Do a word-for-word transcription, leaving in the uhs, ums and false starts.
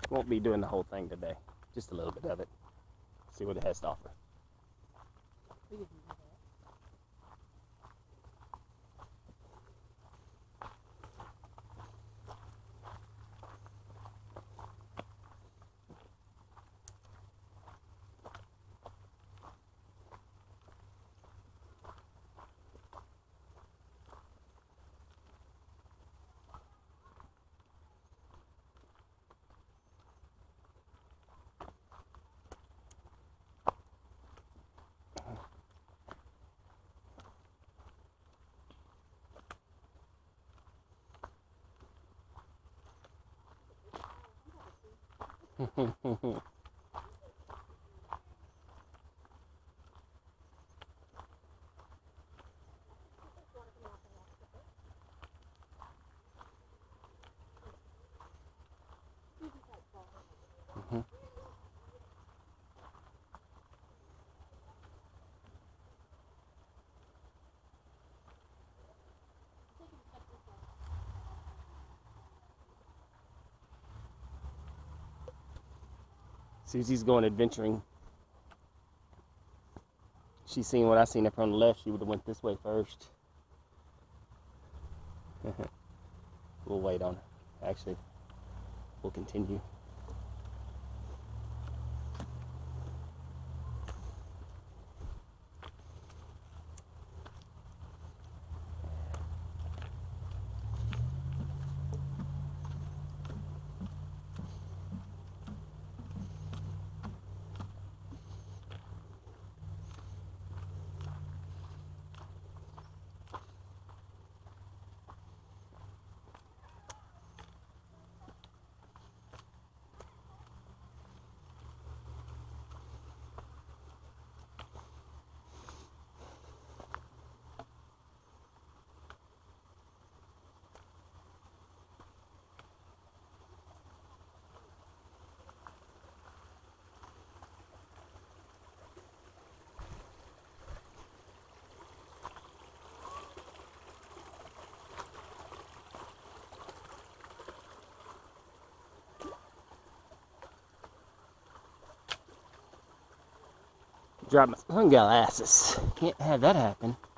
Won't be doing the whole thing today, just a little bit of it. See what it has to offer. We can do that. Mhm. Susie's going adventuring. She's seen what I seen up on the left. She would have went this way first. We'll wait on her. Actually, we'll continue. Drop my sunglasses. Can't have that happen.